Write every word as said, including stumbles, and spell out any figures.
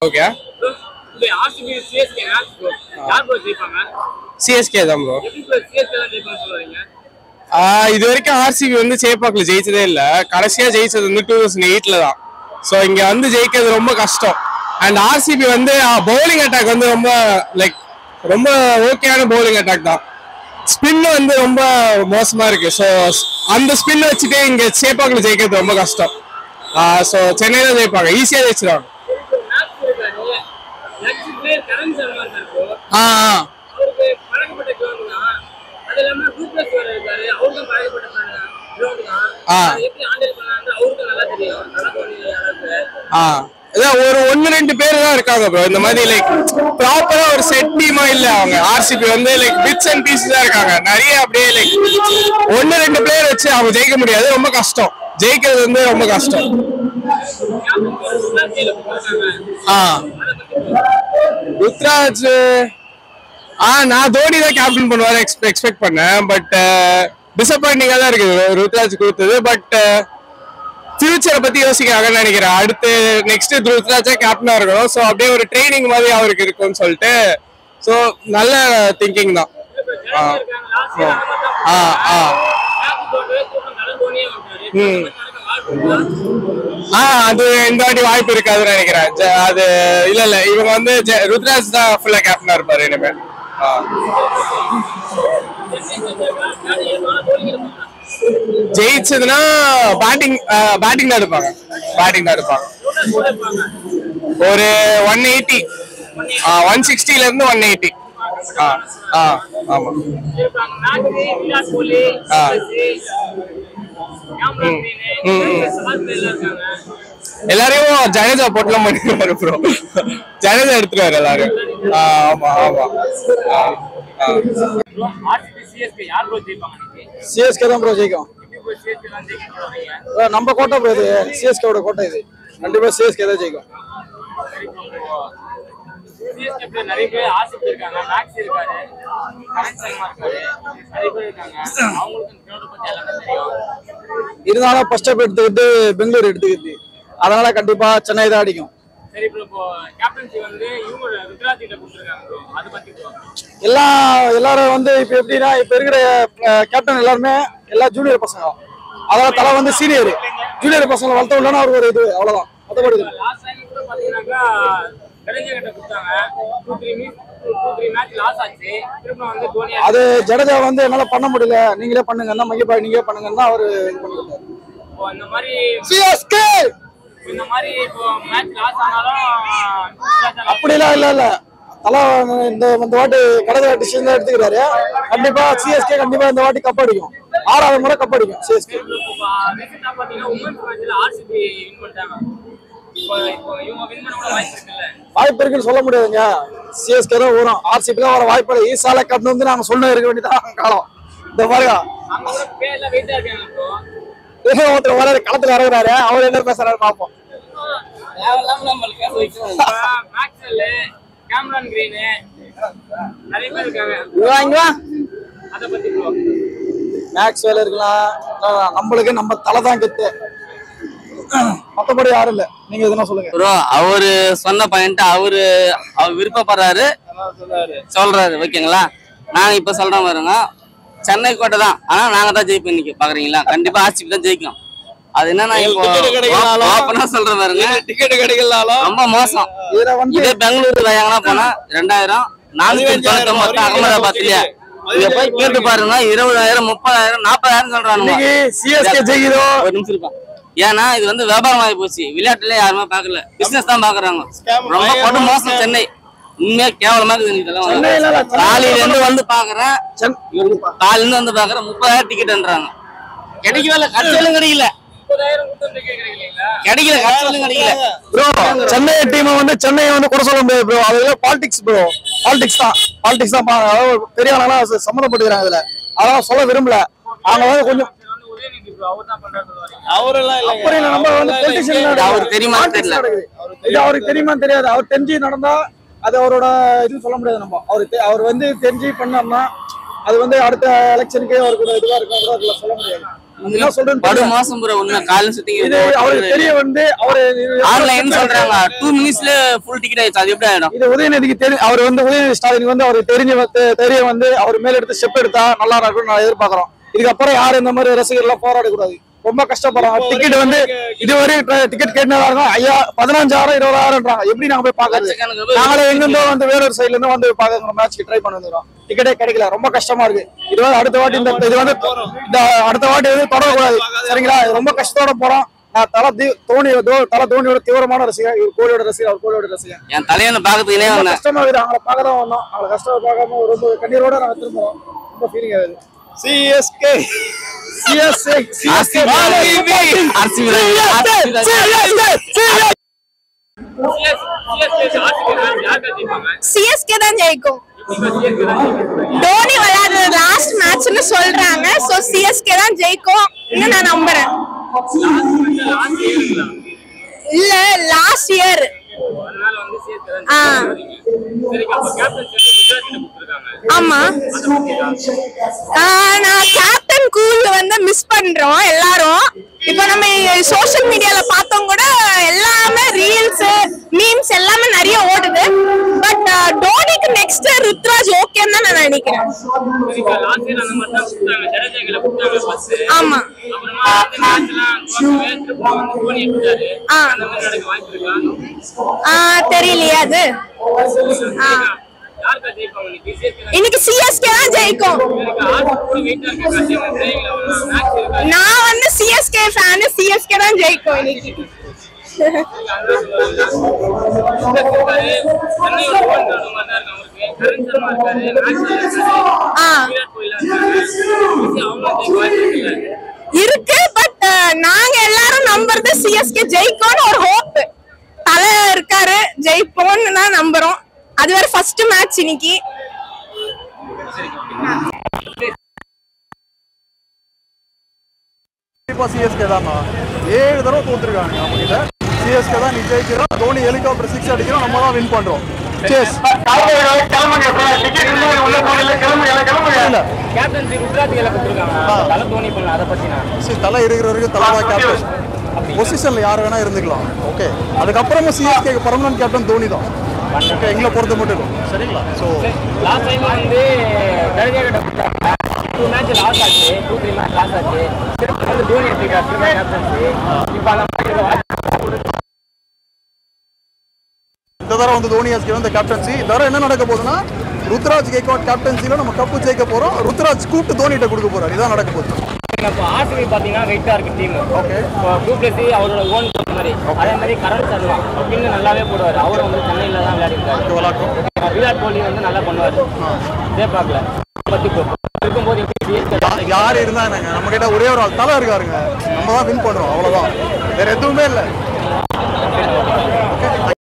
Okay இந்த R C B C S K match யார் bro ஜெயிப்பாங்க? C S K தான் ப்ரோ. எப்படி ப்ரோ C S K தான் ஜெயிப்பாங்க சொல்றீங்க? ஆ இது வரைக்கும் R C B வந்து சேப்பாக்ல ஜெயிச்சதே இல்ல. கடைசியா ஜெயிச்சது வந்து two thousand eight ல தான். சோ இங்க வந்து ஜெயிக்கிறது ரொம்ப கஷ்டம். அண்ட் R C B வந்து பவுலிங் அட்டாக் வந்து ரொம்ப லைக் ரொம்ப ஓகேயான பவுலிங் அட்டாக் தான். ஸ்பின் வந்து ரொம்ப மோசமா இருக்கு. ஸோ அந்த ஸ்பின் வச்சுட்டு இங்க சேப்பாக்ல ஜெயிக்கிறது ரொம்ப கஷ்டம். ஸோ சென்னை தான் ஜெயிப்பாங்க, ஈஸியா ஜெயிச்சிருவாங்க. ஆ ஆ ஒரு ஒன்னு ரெண்டு பேர் தான் இருக்காங்க ப்ரோ. இந்த மாதிரி லைக் ப்ராப்பரா ஒரு செட் டீமா இல்ல. அவங்க ஆர்சிபி வந்து லைக் பிட்ஸ் அண்ட் பீஸ் தான் இருக்காங்க. நிறைய அப்படியே லைக் ஒன்னு ரெண்டு பிளேயர் வச்சு அவங்க ஜெயிக்க முடியாது. ரொம்ப கஷ்டம், ஜெயிக்கிறது வந்து ரொம்ப கஷ்டம். ஆ ருத்ராஜ் ஆ நான் தோனி தான் கேப்டன் பண்ணுவாரு எக்ஸ்பெக்ட் பண்ணேன். பட் டிசப்பாயிண்டிங்கா தான் இருக்குது ருத்ராஜ் கொடுத்தது. பட் ஃபியூச்சரை பத்தி யோசிக்கிறாங்கன்னு நினைக்கிறேன். அடுத்து நெக்ஸ்ட் ருத்ராஜா கேப்டனா இருக்கணும். ஸோ அப்படியே ஒரு ட்ரைனிங் மாதிரி அவருக்கு இருக்கும்னு சொல்லிட்டு ஸோ நல்ல திங்கிங் தான். ஆ ஆ ம் ஆ அது இந்த வாட்டி வாய்ப்பு இருக்காதுன்னு நினைக்கிறேன். அது இல்ல இல்ல இவங்க வந்து ருத்ராஜ் தான் ஃபுல்லா கேப்டனா இருப்பாரு இனிமேல். ஜெயிச்சதுன்னா பேட்டிங் பேட்டிங் தான் எடுப்பாங்க பேட்டிங் தான் எடுப்பாங்க. ஒரு ஒன் எயிட்டி ஒன் சிக்ஸ்டில இருந்து ஒன் எயிட்டி. ஆ ஆ ஆமா எல்லாரையும் ஜடேஜா போட்டுலாம் பண்ணிடுவாரு ப்ரோ. ஜடேஜா எடுத்துருவாரு எல்லாரும். ஆமா ஆமா C S K தான் ப்ரோ ஜெயிக்கும். நம்ம கோட்டை ப்ரோ, இது C S K ஓட கோட்டை. இது கண்டிப்பா C S K தான் ஜெயிக்கும். நிறைய பேர் ஆசிப் இருக்காங்க, மேக்ஸ் இருக்காரு, கரண் சர்மா இருக்காரு, நிறைய பேர் இருக்காங்க. அவங்களுக்கு கிரவுண்ட் பத்தி எல்லாமே தெரியும். இருந்தாலும் ஃபர்ஸ்ட் ஸ்டெப் எடுத்துக்கிட்டு பெங்களூர் எடுத்துக்கிட்டு, அதனால கண்டிப்பா சென்னை தான் அடிக்கும். சரி ப்ரோ, இப்போ கேப்டன்சி வந்து இவங்க ருத்ராஜ் கிட்ட கொடுத்துருக்காங்க ப்ரோ, அது பத்தி ப்ரோ எல்லா எல்லாரும் வந்து இப்போ எப்படின்னா இப்ப இருக்கிற கேப்டன் எல்லாருமே எல்லா ஜூனியர் பசங்க. அதனால தலை வந்து சீனியர், ஜூனியர் பசங்களை வளர்த்த விடலாம் அவர் ஒரு இது அவ்வளவுதான். மற்றபடி லாஸ்ட் டைம் கூட பாத்தீங்கன்னாக்கா ஜடேஜா கிட்ட கொடுத்தாங்க. Two three meet two three match loss ஆச்சு. திரும்ப வந்து தோனி அது ஜடேஜா வந்து என்னால பண்ண முடியல, நீங்களே பண்ணுங்கன்னா மையப்பாய் நீங்களே பண்ணுங்கன்னா அவரு இது பண்ணிருக்காரு. இப்போ இந்த மாதிரி C S K இந்த மாதிரி இப்போ மேட்ச் லாஸ் ஆனாலும் அப்படிலாம் இல்ல இல்ல தலை இந்த இந்த வாட்டி கடைசி டிசிஷன் தான் எடுத்துக்கிறாரு. கண்டிப்பா C S K கண்டிப்பா இந்த வாட்டி கப் அடிக்கும். ஆறாவது முறை கப் அடிக்கும் C S K. பாத்தீங்கன்னா உமன்ஸ் மேட்ச்ல R C B வின் பண்ணிட்டாங்க. இப்போ இப்போ இவங்க வின் பண்ண வாய்ப்பு இருக்குல்ல? வாய்ப்பு இருக்குன்னு சொல்ல முடியாதுங்க. C S K தான் வரும், R C B தான் வர வாய்ப்பு இல்லை. ஈசால கப் வந்து நாங்க சொன்ன இருக்க வேண்டியதான் காலம். இந்த மாதிரியா அங்க கூட பேர்ல வெயிட்டா இருக்காங்க ப்ரோ. ஏதோ ஒருத்தர் வர களத்துல இறங்குறாரு, அவர் என்ன பேசுறாரு பாப்போம். மேக்ஸ்வெல், கேமரான் கிரீன் நிறைய பேர் இருக்காங்க. அத பத்தி ப்ரோ மேக்ஸ்வெல் இருக்கலாம். நம்மளுக்கு நம்ம தலை தான் கெத்து, மத்தபடி யாரும் இல்ல. நீங்க எதுனா சொல்லுங்க ப்ரோ. அவரு சொன்ன பாயிண்ட் அவரு அவர் விருப்பப்படுறாரு சொல்றாரு, ஓகேங்களா? நாங்க இப்ப சொல்றோம் பாருங்க, சென்னை கோட்டை தான், ஆனா நாங்க தான் ஜெயிப்போம் இன்னைக்கு. பாக்குறீங்களா? கண்டிப்பா R C B தான் ஜெயிக்கும். அது என்னன்னா இப்போ ஓப்பனா சொல்ற பாருங்க, டிக்கெட் கிடைக்கலாலும் ரொம்ப மோசம். இதே பெங்களூர்ல எங்கன்னா போனா ரெண்டாயிரம் நானூத்தி தொண்ணூத்தி ஒன்பது அகமதாபாத்லயே இங்க போய் கேட்டு பாருங்க, இருபதாயிரம் முப்பதாயிரம் நாற்பதாயிரம் சொல்றாங்க. C S K ஜெயிக்கிறோம். ஒரு நிமிஷம் இருக்கும். ஏன்னா இது வந்து வியாபாரம் ஆகி போச்சு, விளையாட்டுல யாருமே பாக்கல, பிசினஸ் தான் பாக்குறாங்க. ரொம்ப படு மோசம் சென்னை, உண்மையா கேவலமா இருக்குது. காலையில இருந்து வந்து பாக்குறேன், காலையில இருந்து வந்து பாக்குறேன் முப்பதாயிரம் டிக்கெட்ன்றாங்க. கிடைக்கவே இல்லை, கட்சியிலும் கிடைக்கல, கிடைக்கல கட்சியிலும் கிடைக்கல ப்ரோ. சென்னை டீம் வந்து சென்னையை வந்து கூட சொல்ல முடியாது ப்ரோ. அதுல பாலிடிக்ஸ் ப்ரோ, பாலிடிக்ஸ் தான் பாலிடிக்ஸ் தான் பெரிய ஆளா சம்மந்தப்பட்டுக்கிறாங்க இதுல. அதெல்லாம் சொல்ல விரும்பல. அவங்க வந்து கொஞ்சம் அவருக்கு தெரியுமா தெரியாது. அவர் தெரிஞ்சு நடந்தா அது அவரோட இது சொல்ல முடியாது. நம்ம அவருக்கு அவர் வந்து தெரிஞ்சு பண்ணோம்னா அது வந்து அடுத்த எலெக்ஷனுக்கு அவருக்கு இதுவா இருக்கும், சொல்ல முடியாது. என்ன சொல்றது படு மோசம் ப்ரோ உண்மை காலைல சுத்தி இது அவருக்கு தெரிய வந்து அவரு ஆன்லைன் சொல்றாங்க டூ மினிட்ஸ்ல ஃபுல் டிக்கெட் ஆயிடுச்சு அது எப்படி ஆயிடும் இது உதயநிதிக்கு தெரியும் அவர் வந்து உதயநிதி ஸ்டாலின் வந்து அவருக்கு தெரிஞ்ச தெரிய வந்து அவர் மேல எடுத்து ஸ்டெப் எடுத்தா நல்லா இருக்கும்னு நான் எதிர்பார்க்கறோம் இதுக்கப்புறம் யாரும் இந்த மாதிரி ரசிகர்கள் எல்லாம் போராடக்கூடாது ரொம்ப கஷ்டப்படுறோம் டிக்கெட் வந்து இதுவரை டிக்கெட் கேட்டதா இருக்கும் ஐயா பதினஞ்சாயிரம் இருபதாயிரம்ன்றாங்க எப்படி நாங்க போய் பாக்குறது நாங்களே எங்கிருந்தோ வந்து வேறொரு சைட்ல இருந்து வந்து பாக்குற மேட்ச்க்கு ட்ரை பண்ணி வந்துக்கிறோம் டிக்கெட்டே கிடைக்கல ரொம்ப கஷ்டமா இருக்கு இது வந்து அடுத்த வாட்டி இந்த இது வந்து இந்த அடுத்த வாட்டி வந்து தொடரக்கூடாது சரிங்களா ரொம்ப கஷ்டத்தோட போறோம் நான் தலை தோனி தலை தோனியோட தீவிரமான ரசிகர் இவர் கோலியோட ரசிகர் அவர் கோலியோட ரசிகர் என் தலையனை பாக்கிறதுக்குனே வந்தேன் கஷ்டமா இருக்குது அவங்கள பார்க்க தான் வந்தோம் அவங்கள கஷ்டமா பார்க்காம ரொம்ப கண்ணீரோட நாங்க திரும்புறோம் ரொம்ப ஃபீலிங் ஆகுது C S K C S K C S K R C B C S K தான் ஜெயிக்கும் தோனி விளையாடுற லாஸ்ட் மேட்ச்னு சொல்றாங்க சோ C S K தான் ஜெயிக்கும் இன்னும் நான் நம்புறேன் இல்ல லாஸ்ட் இயர் ஆமா நான் கேப்டன் கூல் வந்து மிஸ் பண்றோம் எல்லாரும் இப்போ நம்ம சோஷியல் மீடியால பார்த்தோம் கூட எல்லாமே ரீல்ஸ் மீம்ஸ் எல்லாமே நிறைய ஓடுது பட் டோனிக்கு நெக்ஸ்ட் ருத்ராஜ் ஓகேன்னு தான் நான் நினைக்கிறேன் ஆமா தெரியலையா அது இன்னைக்கு C S K தான் ஜெயிக்கும் நான் வந்து C S K fan C S K தான் ஜெயிக்கும் இன்னைக்கு இருக்கு பட் நாங்க எல்லாரும் நம்புறது C S K ஜெயிக்கும்னு ஒரு ஹோப் தலை இருக்காரு ஜெயிப்போம்னு தான் நம்புறோம் அது வேற ஃபர்ஸ்ட் மேட்ச் இன்னைக்கு கண்டிப்பா C S K தான் ஏழு தடவை தோத்துருக்காங்க நம்ம கிட்ட C S K தான் நீ ஜெயிக்கிறோம் தோனி ஹெலிகாப்டர் சிக்ஸ் அடிக்கிறோம் நம்ம தான் வின் பண்றோம் சேஸ் தலை இருக்கிற வரைக்கும் தலை தான் கேப்டன் பொசிஷன்ல யார் வேணா இருந்துக்கலாம் ஓகே அதுக்கப்புறமும் C S K permanent captain Dhoni தான் ஓகே எங்களை பொறுத்த மட்டும் சரிங்களா ஸோ லாஸ்ட் டைம் வந்து டூ மேட்ச் லாஸ் ஆச்சு டூ த்ரீ மேட்ச் லாஸ் ஆச்சு திருப்பி வந்து தோனி எடுத்துக்காரு கேப்டன்சி இப்போ அந்த இந்த தடவை வந்து தோனி எஸ்கே வந்து கேப்டன்சி இந்த தடவை என்ன நடக்க போகுதுன்னா ருத்ராஜ் கேக்வாட் கேப்டன்சில நம்ம கப்பு ஜெயிக்க போறோம் ருத்ராஜ் கூப்பிட்டு தோனிட்ட கொடுக்க போறாரு இதான் நடக்க போகுது இப்போ R C B பாத்தீங்கன்னா வெயிட்டா இருக்கு டீம் ஓகே டூப்ளசி அவரோட ஓன் மாதிரி அதே மாதிரி கரண் சர்மா அப்படின்னு நல்லாவே போடுவார் அவரும் வந்து சென்னையில தான் விளையாடிருக்காரு விளையாட்டும் விராட் கோலி வந்து நல்லா பண்ணுவார் இதே பார்க்கல பத்தி இருக்கும்போது யார் இருந்தா நம்ம கிட்ட ஒரே ஒரு ஆள் தலை இருக்காருங்க நம்ம தான் வின் பண்றோம் அவ்வளவுதான் வேற எதுவுமே இல்லை